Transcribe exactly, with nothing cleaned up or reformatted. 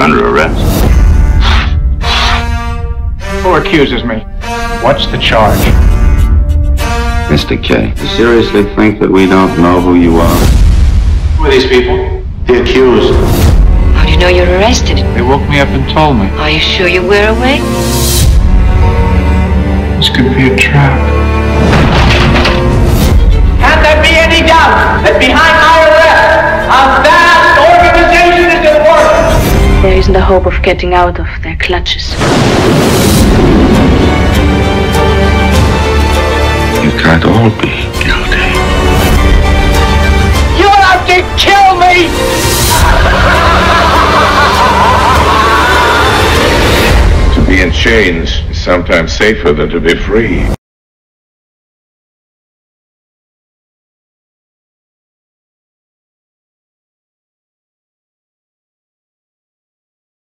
You're under arrest. Who accuses me? What's the charge? Mister K, you seriously think that we don't know who you are? Who are these people? The accused. How do you know you're arrested? They woke me up and told me. Are you sure you were awake? This could be a trap. Can there be any doubt that behind my arrest, a vast organization is at work? There isn't a hope of getting out of their clutches. You can't all be guilty. You'll have to kill me! To be in chains is sometimes safer than to be free.